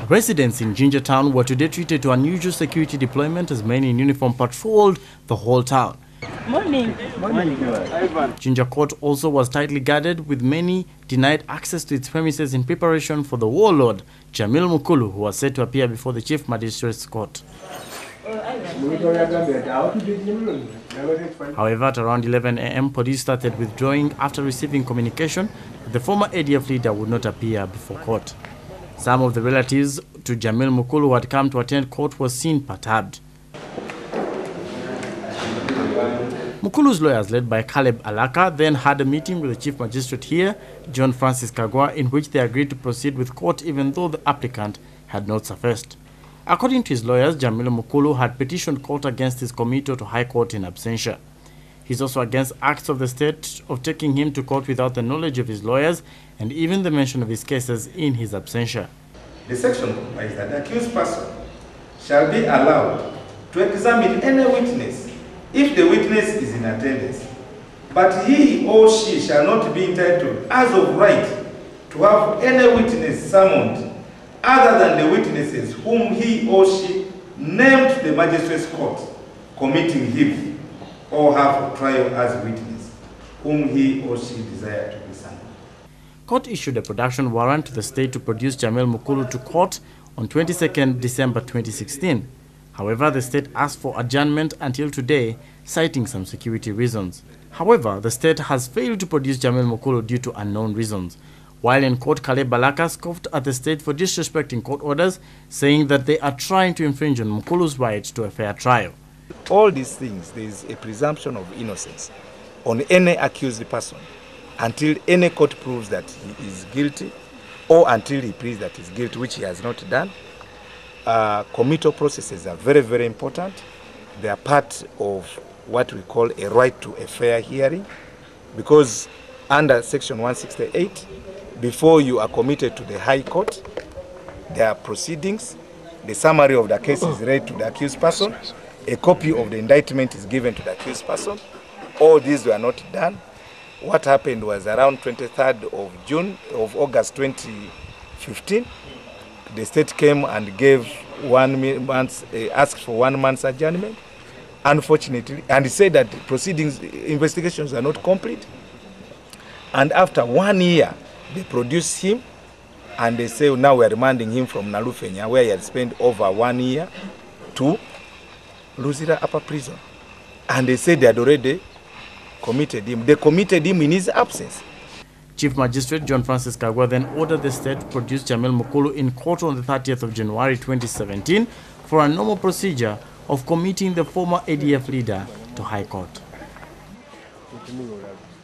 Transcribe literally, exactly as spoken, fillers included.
Residents in Jinja town were today treated to unusual security deployment as men in uniform patrolled the whole town. Morning. Morning. Jinja court also was tightly guarded, with many denied access to its premises in preparation for the warlord, Jamil Mukulu, who was set to appear before the Chief Magistrate's court. However, at around eleven A M, police started withdrawing after receiving communication that the former A D F leader would not appear before court. Some of the relatives to Jamil Mukulu who had come to attend court were seen perturbed. Mukulu's lawyers, led by Caleb Alaka, then had a meeting with the Chief Magistrate here, John Francis Kagwa, in which they agreed to proceed with court even though the applicant had not surfaced. According to his lawyers, Jamil Mukulu had petitioned court against his committal to High Court in absentia. He's also against acts of the state of taking him to court without the knowledge of his lawyers and even the mention of his cases in his absentia. The section provides that the accused person shall be allowed to examine any witness if the witness is in attendance, but he or she shall not be entitled as of right to have any witness summoned other than the witnesses whom he or she named to the magistrate's court committing him or have trial as witness, whom he or she desired to be summoned. Court issued a production warrant to the state to produce Jamil Mukulu to court on twenty-second December twenty sixteen. However, the state asked for adjournment until today, citing some security reasons. However, the state has failed to produce Jamil Mukulu due to unknown reasons. While in court, Caleb Balaka scoffed at the state for disrespecting court orders, saying that they are trying to infringe on Mukulu's right to a fair trial. All these things, there is a presumption of innocence on any accused person until any court proves that he is guilty or until he pleads that he is guilty, which he has not done. Uh, committal processes are very, very important. They are part of what we call a right to a fair hearing, because under Section one sixty-eight, before you are committed to the High Court, there are proceedings. The summary of the case is read to the accused person. A copy of the indictment is given to the accused person. All these were not done. What happened was around twenty-third of June of August twenty fifteen, the state came and gave one month, uh, asked for one month's adjournment, unfortunately, and he said that proceedings, investigations are not complete. And after one year, they produced him, and they say now we are remanding him from Nalufenya, where he had spent over one year, to Luzira Upper Prison. And they said they had already committed him. They committed him in his absence. Chief Magistrate John Francis Kagwa then ordered the state to produce Jamil Mukulu in court on the thirtieth of January twenty seventeen for a normal procedure of committing the former A D F leader to High Court.